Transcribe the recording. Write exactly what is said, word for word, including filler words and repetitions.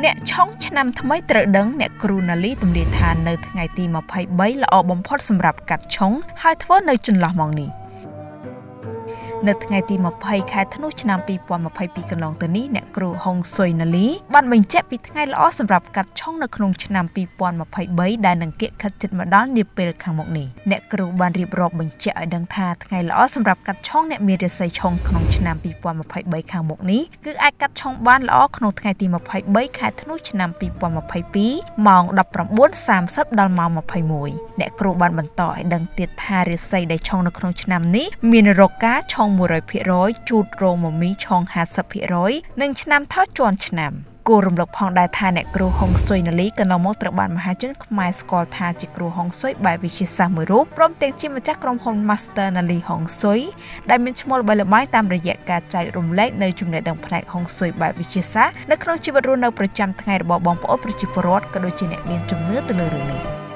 អ្នកឆុងឆ្នាំថ្មីត្រូវដឹងអ្នកគ្រូណាលីទំលាយថានៅថ្ងៃទីยี่สิบสามល្អបំផុតសម្រាប់កាត់ឆុងហើយធ្វើនៅចន្លោះម៉ោងនេះនៅថ្ងៃទីยี่สิบខែធ្នូឆ្នាំยี่สิบยี่สิบสองកន្លងទៅនេះអ្នកគ្រូហុងស៊ុយណាលីបានបញ្ជាក់ពីថ្ងៃល្អសម្រាប់កាត់ឆុងនៅក្នុងឆ្នាំยี่สิบยี่สิบสามដែលនឹងគៀកខិតជិតមកដល់នាពេលខាងមុខនេះអ្នកគ្រូបានរៀបរាប់បញ្ជាក់ឲ្យដឹងថាថ្ងៃល្អសម្រាប់កាត់ឆុងអ្នកមានរាសីឆុងក្នុងឆ្នាំยี่สิบยี่สิบสามខាងមុខនេះគឺអាចកាត់ឆុងបានល្អក្នុងថ្ងៃទីยี่สิบสามខែធ្នូឆ្នាំยี่สิบยี่สิบสองម៉ោងដប់ប្រាំបួនសាមសិបដល់ម៉ោងยี่สิบเอ็ดអ្នកគ្រូបានបន្តឲ្យដឹងទៀតថារាសីដែលឆុងនៅក្នុងឆ្នាំនេះមានរោគកាឆុងមួយរយភាគរយ ជូតរោមមីឆុងห้าสิบភាគរយ និងឆ្នាំថោះជាន់ឆ្នាំគួររំលឹកផងដែរថាអ្នកគ្រូហុងស៊ុយណាលីកន្លងមកត្រូវបានមហាជនខ្មែរស្គាល់ថាជាគ្រូហុងស៊ុយបែបវិទ្យាសាស្ត្រមួយរូបព្រមទាំងជាម្ចាស់ក្រុមហ៊ុន Master ណាលីហុងស៊ុយដែលមានឈ្មោះល្បីល្បាញតាមរយៈការចែករំលែកនៅចំណេះដឹងផ្នែកហុងស៊ុយបែបវិទ្យាសាស្ត្រនៅក្នុងជីវិតរស់នៅប្រចាំថ្ងៃរបស់បងប្អូនប្រជាពលរដ្ឋក៏ដូចជាអ្នកមានជំនឿទៅលើរឿងនេះ